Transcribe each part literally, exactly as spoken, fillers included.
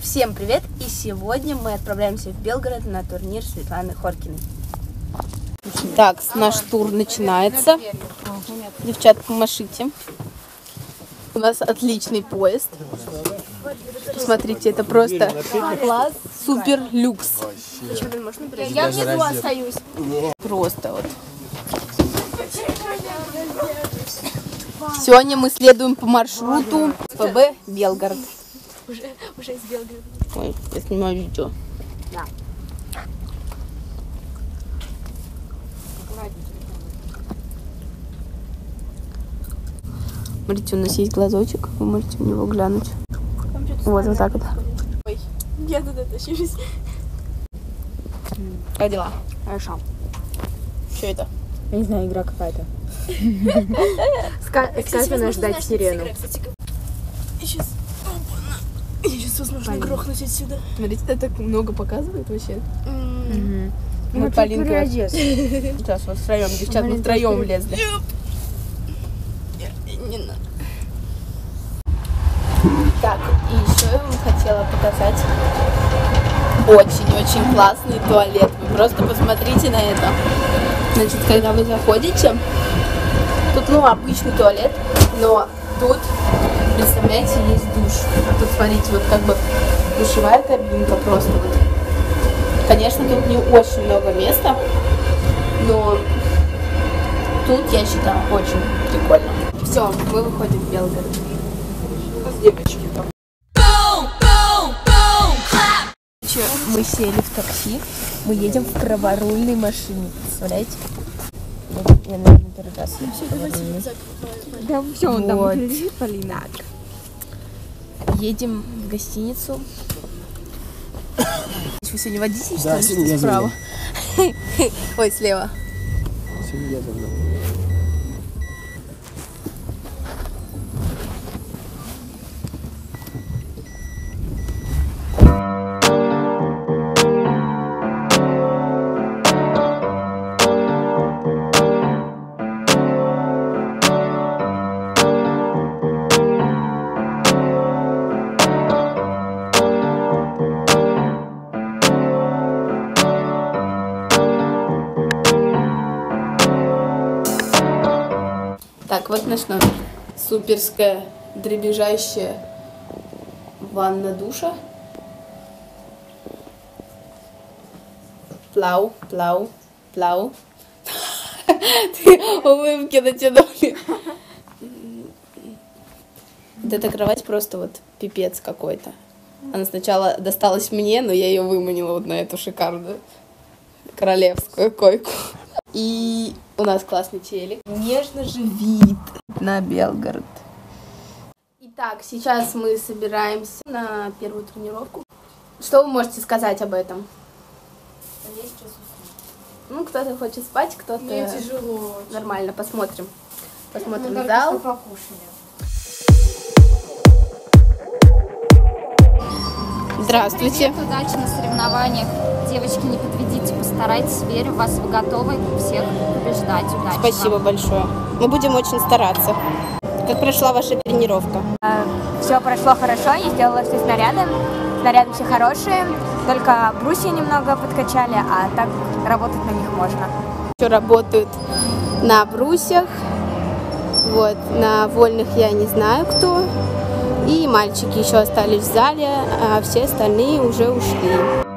Всем привет! И сегодня мы отправляемся в Белгород на турнир Светланы Хоркиной. Так, наш тур начинается. Девчатка, машите. У нас отличный поезд. Смотрите, это просто класс, супер люкс. Я внизу остаюсь. Просто вот. Сегодня мы следуем по маршруту ПБ Белгород. Уже, уже из Белгорода. Ой, я снимаю видео. Да. Смотрите, у нас есть глазочек, вы можете в него глянуть. Вот, вот так вот. Ой, я туда тащусь. Как дела? Хорошо. Что это? Я не знаю, игра какая-то. Сказано ждать сирену. Сейчас. Я сейчас, возможно, грохнусь отсюда. Смотрите, это так много показывает вообще. Мы Полинка. Сейчас вот втроем, девчат, мы втроем влезли. Не надо. Так, и еще я вам хотела показать очень-очень классный туалет. Вы просто посмотрите на это. Значит, когда вы заходите, тут, ну, обычный туалет, но тут, представляете, есть душ. Тут, смотрите, вот как бы душевая кабинка просто вот. Конечно, тут не очень много места, но тут, я считаю, очень прикольно. Все, мы выходим в Белгород. С девочки там. Мы сели в такси, мы едем в праворульной машине, представляете? Я, наверное, первый раз еду. Да все, он Вот. там лежит, Полина. Едем в гостиницу. Вы сегодня водитель, что Да, ли, сегодня я справа? Ой, слева. Сегодня я за мной. Так, вот наш номер. Суперская дребезжащая ванна-душа. Плау, плау, плау. Улыбки натянули. Вот эта кровать просто вот пипец какой-то. Она сначала досталась мне, но я ее выманила вот на эту шикарную королевскую койку. И у нас классный телек. Нежно же вид на Белгород. Итак, сейчас мы собираемся на первую тренировку. Что вы можете сказать об этом? Я сейчас усну. Ну, кто-то хочет спать, кто-то Мне тяжело. нормально. Посмотрим. Посмотрим Мы зал. только что покушали. Здравствуйте. Привет, удачи на соревнованиях. Девочки, не подведите, постарайтесь, верю в вас, вы готовы всех побеждать. Удачи Спасибо вам. большое. Мы будем очень стараться. Как прошла ваша тренировка? Все прошло хорошо, я сделала все снаряды. Снаряды все хорошие, только брусья немного подкачали, а так работать на них можно. Еще работают на брусьях. Вот, на вольных я не знаю кто. И мальчики еще остались в зале, а все остальные уже ушли.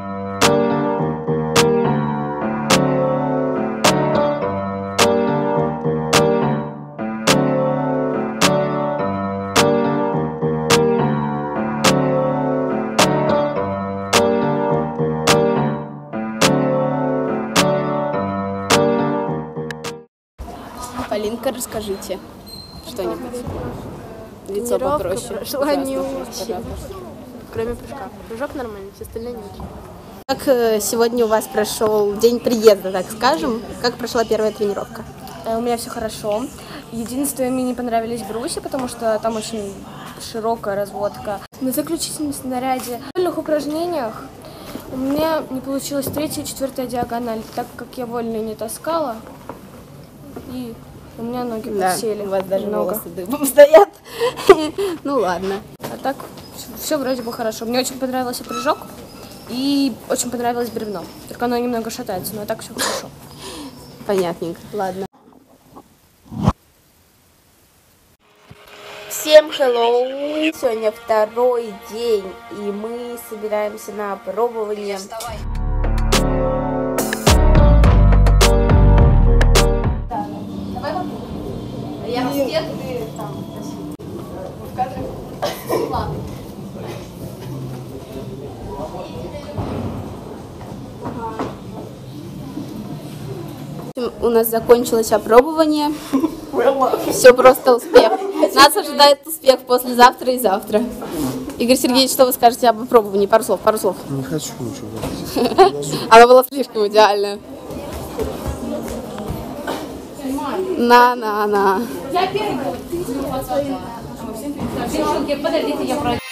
Полинка, расскажите что-нибудь. Лицо попроще. Прошла не Ужасно, очень. Кроме прыжка. Прыжок нормальный, все остальные не очень. Как э, сегодня у вас прошел день приезда, так скажем? Как прошла первая тренировка? У меня все хорошо. Единственное, мне не понравились брусья, потому что там очень широкая разводка. На заключительном снаряде в вольных упражнениях у меня не получилась третья и четвертая диагональ, так как я вольные не таскала. И у меня ноги Да, подсели. у вас даже много. волосы дыбом стоят. Ну ладно. А так все вроде бы хорошо. Мне очень понравился прыжок и очень понравилось бревно. Только оно немного шатается, но так все хорошо. Понятненько. Ладно. Всем hello! Сегодня второй день, и мы собираемся на опробование. Я всех там в кадре. Ладно. У нас закончилось опробование. Все просто успех. Нас ожидает успех послезавтра и завтра. Игорь Сергеевич, что вы скажете об опробовании? Пару слов, пару слов. Не хочу ничего говорить. Оно было слишком идеально. На-на-на. Я первый. Подождите, я пройду.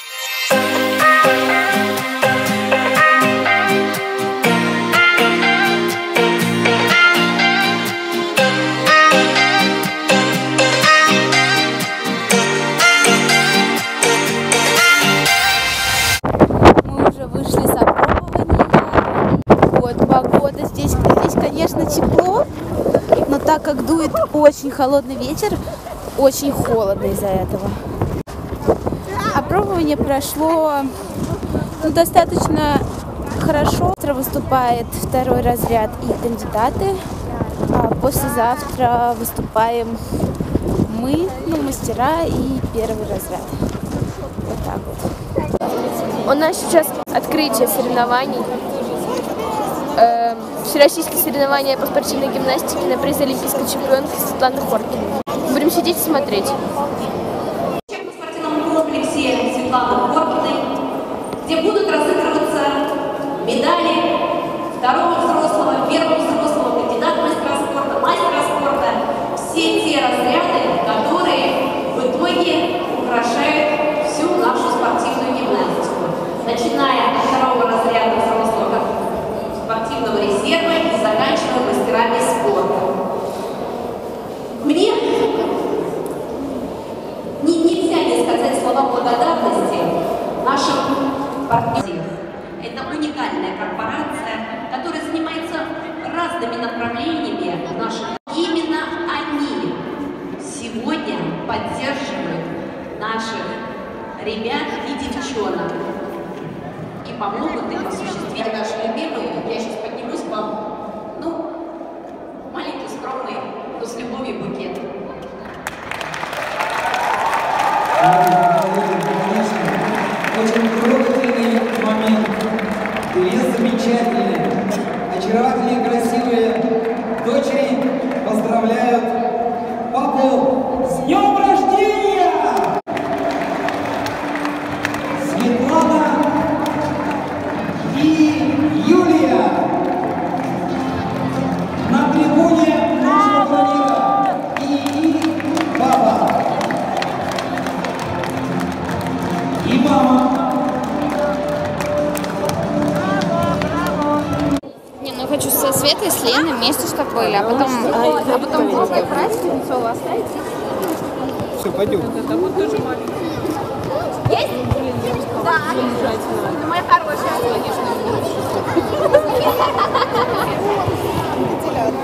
Мы уже вышли с опробования. Вот, погода здесь, здесь, конечно, тепло. Но так как дует очень холодный ветер, очень холодно из-за этого. Опробование прошло ну, достаточно хорошо. Завтра выступает второй разряд и кандидаты. А послезавтра выступаем мы, ну, мастера и первый разряд. Вот так вот. У нас сейчас открытие соревнований. Э, всероссийские соревнования по спортивной гимнастике на приз олимпийской чемпионки Светланы Хоркиной. Будем сидеть и смотреть. В спортивном комплексе Светланы Хоркиной, где будут разыгрываться медали второго взрослого, первого взрослого, кандидата мастера спорта, мастера спорта. Все те разряды, которые в итоге украшают всю нашу спортивную гимнастику. Начиная от второго разряда взрослого спортивного резерва и заканчивая мастерами спорта. Мне не, нельзя не сказать слова благодарности нашим партнерам. Это уникальная корпорация, которая занимается разными направлениями наших. Именно они сегодня поддерживают наших ребят и девчонок и помогут им осуществить нашу любимую. Я сейчас поднимусь к вам. Ну, маленький, скромный, но с любовью букет. Очень трогательный момент. Две замечательные, очаровательные, красивые дочери поздравляют папу с днем рождения! Светлана и Юлия на трибуне нашего турнира. И папа. И мама. Не, ну хочу со Светой и с Леной вместе, чтобы были, а потом, а потом после праздника вы оставите. Все, пойдем. Есть? Да. Моя хорошая.